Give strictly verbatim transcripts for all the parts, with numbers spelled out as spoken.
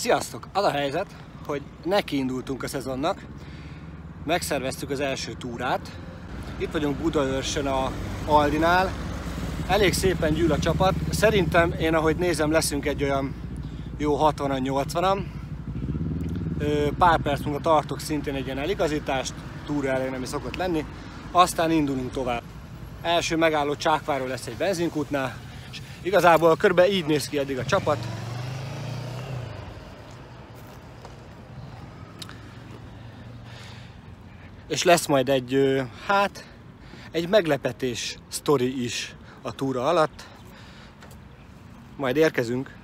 Sziasztok! Az a helyzet, hogy nekiindultunk a szezonnak, megszerveztük az első túrát. Itt vagyunk Budaörsön a Aldinál. Elég szépen gyűl a csapat. Szerintem, én ahogy nézem, leszünk egy olyan jó hatvanan nyolcvanan. Pár perc múlva tartok szintén egy ilyen eligazítást, túra elég nem is szokott lenni. Aztán indulunk tovább. Első megálló Csákváron lesz egy benzinkútnál, és igazából körülbelül így néz ki eddig a csapat. És lesz majd egy, hát, egy meglepetés sztori is a túra alatt. Majd érkezünk.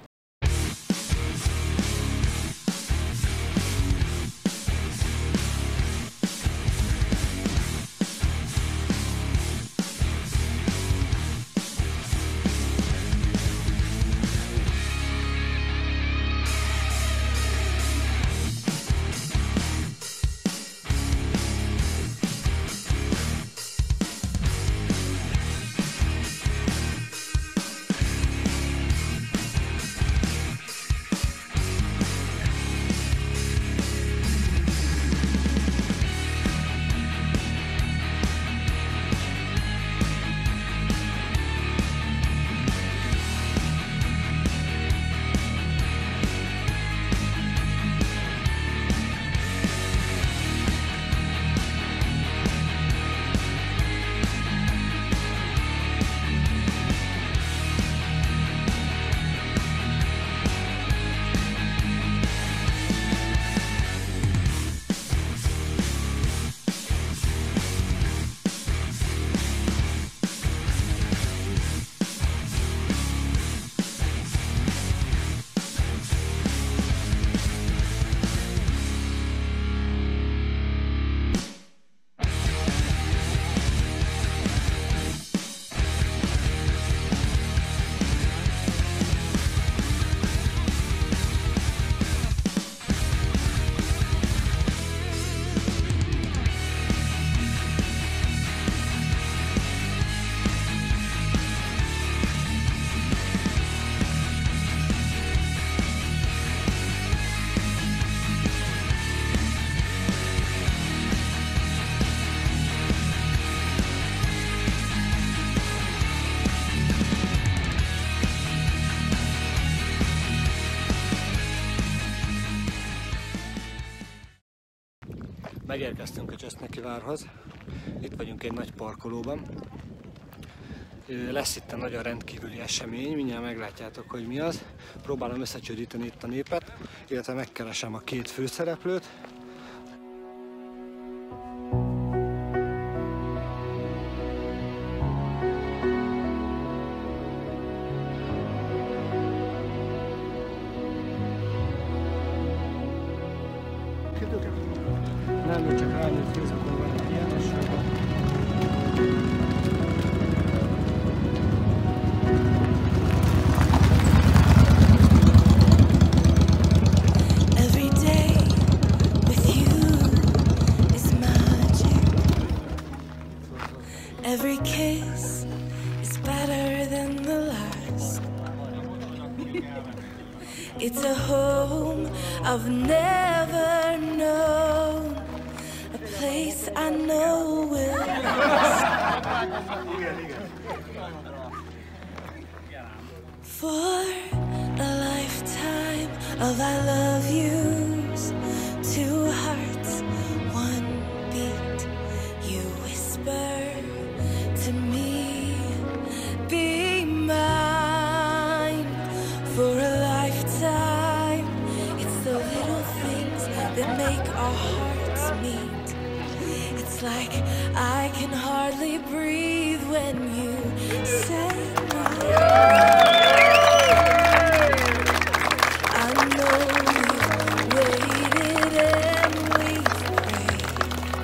Megérkeztünk a Cseszneky várhoz. Itt vagyunk egy nagy parkolóban. Lesz itt egy nagyon rendkívüli esemény, mindjárt meglátjátok, hogy mi az. Próbálom összecsődíteni itt a népet, illetve megkeresem a két főszereplőt. Nem, csak ránéz, hogy akkor van egy ilyen esetben. Every day with you is magic. Every kiss is better than the last. It's a home I've never known. A place I know will last. For a lifetime of I love yous, two hearts, one beat. You whisper to me, be mine. For a lifetime, it's the little things that make our hearts meet. It's like I can hardly breathe when you say no. I know you waited and we prayed,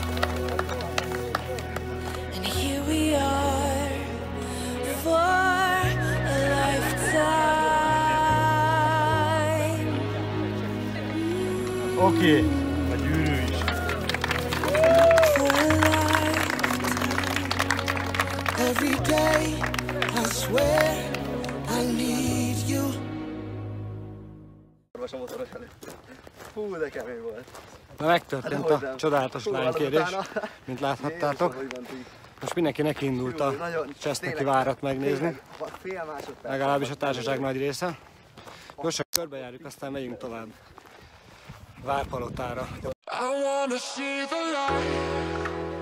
and here we are for a lifetime. Oké, a gyűrű is. Every day I swear I need you. orvos a motoros előtt. Hú, de kemény volt. Na, megtörtént Hát, a csodálatos lánykérés, mint láthattátok. Most mindenki nekiindult a Cseszteki várat megnézni, legalábbis a társaság nagy része. Gyorsan körbejárjuk, aztán megyünk tovább Várpalotára. I wanna see the light.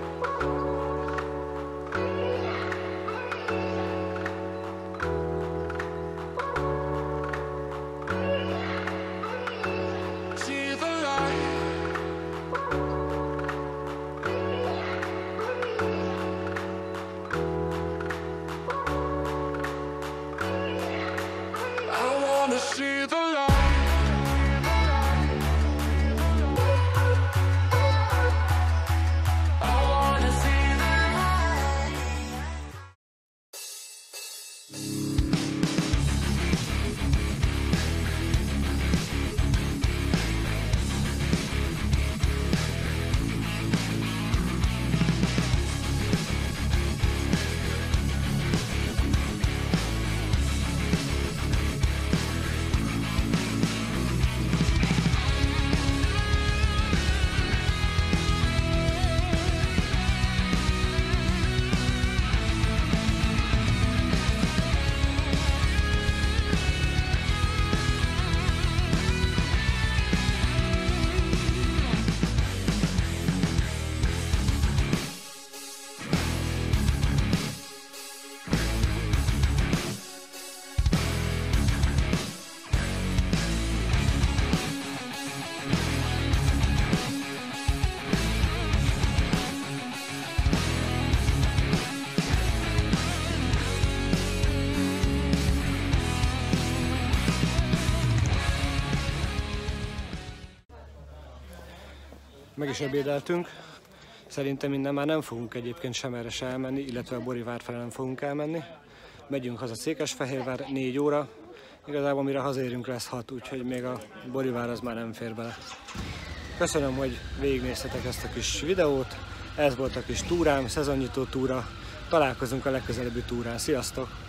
See the light. I wanna see the light. Meg is ebédeltünk. Szerintem innen már nem fogunk egyébként sem erre se elmenni, illetve a Borivár felé nem fogunk elmenni. Megyünk haza Székesfehérvár négy óra. Igazából mire hazérünk lesz hat, úgyhogy még a Borivár az már nem fér bele. Köszönöm, hogy végignéztetek ezt a kis videót. Ez volt a kis túrám, szezonnyitó túra. Találkozunk a legközelebbi túrán. Sziasztok!